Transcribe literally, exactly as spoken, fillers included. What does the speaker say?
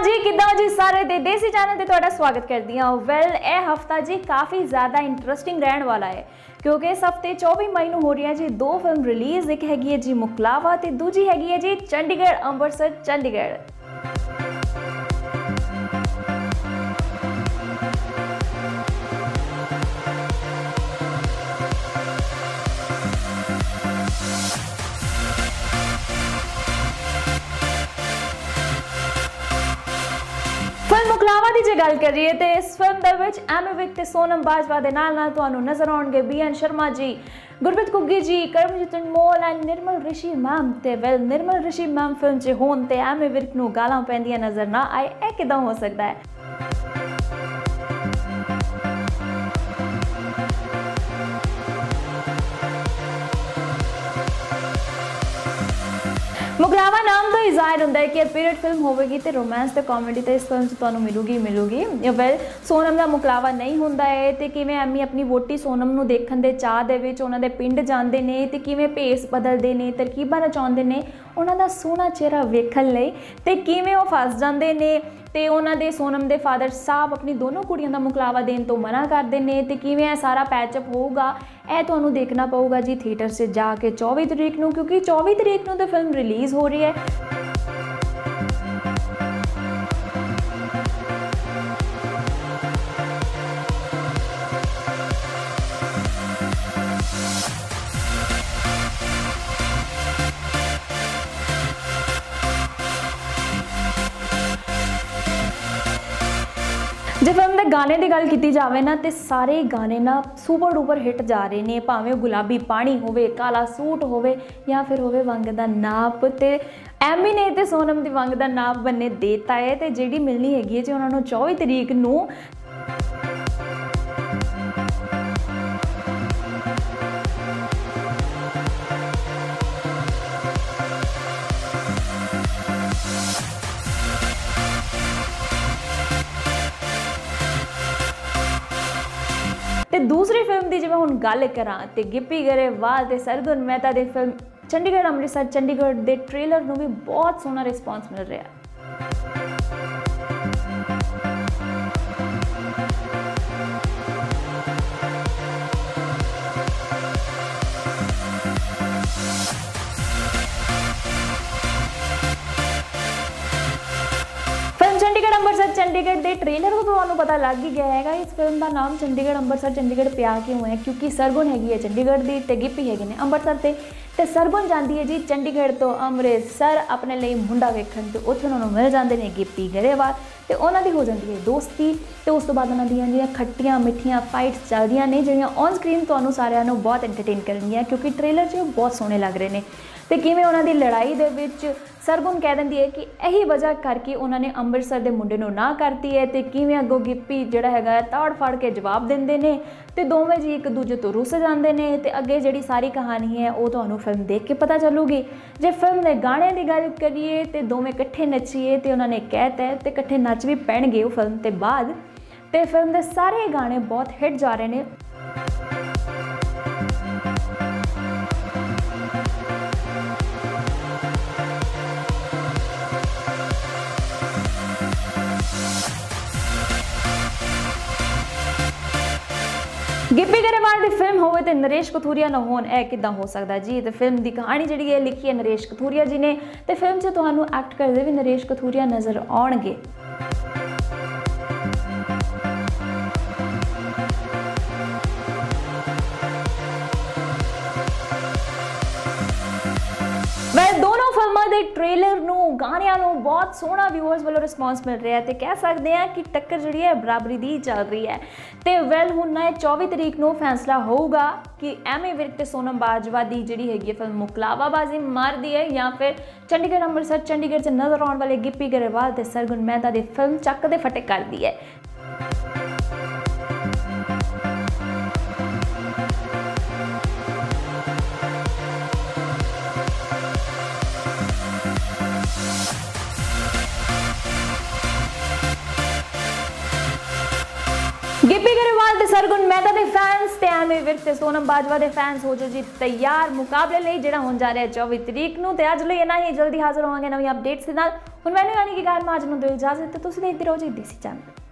जी किदा जी सारे दे देसी चैनल ते तुहाडा स्वागत करदी हां। वैल ए हफ्ता जी काफ़ी ज़्यादा इंटरस्टिंग रहने वाला है क्योंकि इस हफ्ते चौबीस मई नूं हो रही है जी दो फिल्म रिलीज़। एक हैगी है जी मुकलावा ते दूजी हैगी है जी चंडीगढ़ अमृतसर चंडीगढ़। फिल्म मुकलावा की जो गल करिए तो इस फिल्म दे विच एमी विर्क ते सोनम बाजवा दे नाल नाल तुहानूं नज़र आउणगे B N Sharma ji, Gurpreet Ghuggi ji, Karamjit Anmol and Nirmal Rishi ma'am. ते well Nirmal Rishi ma'am film च होण ते एमी विर्क नूं गालां पैंदियां नज़र ना आए, ए किदां हो सकदा है? मुकलावा नाम तो ही जाहिर होंदा है कि पीरियड फिल्म होगी तो रोमांस ते कॉमेडी तो इस फिल्म तुहानूं मिलूगी मिलूगी। वेल सोनम दा मुकलावा नहीं होंदा है तो किवें एमी अपनी वोटी सोनम नूं देखण दे चाह दे विच उन्हां दे पिंड जांदे ने ते किवें भेस बदलदे ने, तरकीबां रचाउंदे ने उन्हां दा सोहना चेहरा वेखण लई ते किवें ओह फस जांदे ने ते उन्हां दे सोनम दे फादर साहब अपनी दोनों कुड़ियां दा मुकलावा देण तो मना करदे ने ते किवें सारा पैचअप होऊगा ए तुहानूं देखना पऊगा जी थिएटर से जाके चौबीस तरीक नूं, क्योंकि चौबीस तरीक नूं तो फिल्म रिलीज़ हो रही है। जे फिल्म के गाने की गल की जाए ना तो सारे गाने ना सुपर डुपर हिट जा रहे हैं, भावें गुलाबी पानी होवे, काला सूट होवे या फिर होवे वंग दा नाप। ते एमी ने ते सोनम दी वंग दा नाप बन्ने देता है तो जिहड़ी मिलनी हैगी है जी उन्होंने चौबीस तरीक नूं ते दूसरी फिल्म की जो मैं हुण गल करां ते गिप्पी गरेवाल ते सरगुन मेहता की फिल्म चंडीगढ़ अमृतसर चंडीगढ़ के ट्रेलर नूं भी बहुत सोहना रिस्पॉन्स मिल रहा है। चंडीगढ़ अमृतसर चंडीगढ़ के ट्रेलर को तो पता लग ही गया है इस फिल्म का नाम चंडीगढ़ अमृतसर चंडीगढ़ पिया क्यों है, क्योंकि सरगुन हैगी है चंडीगढ़ की ते गिप्पी हैगे ने अमृतसर से ते सरगुन जाती है जी चंडीगढ़ तो अमृतसर अपने लिए मुंडा वेखण ते उत्थे उन्होंने मिल जाते हैं गिप्पी गरेवाल ते उन्हां दी हो जाती है दोस्ती ते उस तो बाद उन्हां दियां जिहड़ियां खट्टियां मिठियां फाइट्स चलदियां ने जिहड़ियां ऑन स्क्रीन तुहानूं सारिआं नूं बहुत एंटरटेन करनगियां, क्योंकि ट्रेलर च बहुत सोहणे लग रहे हैं। तो किवें उन्हां दी लड़ाई दे विच सरगुन कह दिंदी है कि यही वजह करके उन्होंने अमृतसर के मुंडे नूं ना करती है तो किवें अगों गिप्पी जिहड़ा हैगा ताड़ फाड़ के जवाब देंदे ने ते दोवें जी एक दूजे तो रुस जांदे ने ते अगे जिहड़ी सारी कहानी है वो तुहानूं फिल्म देख के पता चलूगी। जे फिल्म के गाने की गल करिए तो दोवें इकट्ठे नच्चीए तो उन्होंने कहता है तो इकट्ठे नच भी पैणगे वो फिल्म के बाद। तो फिल्म के सारे गाने बहुत हिट जा रहे हैं। गिप्पी गरेवाल की फिल्म होवे तो नरेश कथूरिया ना होन ए किदां हो सकता जी। तो फिल्म की कहानी जिहड़ी है लिखी है नरेश कथूरिया जी ने तो फिल्म से तुहानूं एक्ट करते भी नरेश कथूरिया नज़र आउणगे। वह दोनों फिल्मों के ट्रेलर नूं गानियां नूं बहुत सोहना व्यूअर्स वालों रिस्पॉन्स मिल रहा है तो कह सकते हैं कि टक्कर जी है बराबरी दी चल रही है। तो वैल हुण ना चौबीस तरीक नूं फैसला होगा कि एमी विर्क ते सोनम बाजवा की जिहड़ी हैगी फिल्म मुकलावा बाजी मारदी है या फिर चंडीगढ़ अमृतसर चंडीगढ़ से नज़र आने वाले गिप्पी गरेवाल ते सरगुन मेहता की फिल्म चक दे फटे करदी है। गिप्पी गरेवाल ते सरगुन मेहता के फैंस ते एमी अमी विर्क ते सोनम बाजवा के फैंस हो जो जी तैयार मुकाबले लिए जिहड़ा होण जा रहा है चौबीस तरीक नूं। ते अज लई इन्ना ही, जल्दी हाजिर होवांगे नवीं अपडेट्स दे नाल। हुण मैनूं यानी कि गायन माजनू दो इजाजत, ते तुसीं देखदे रहो जी देसी चैनल।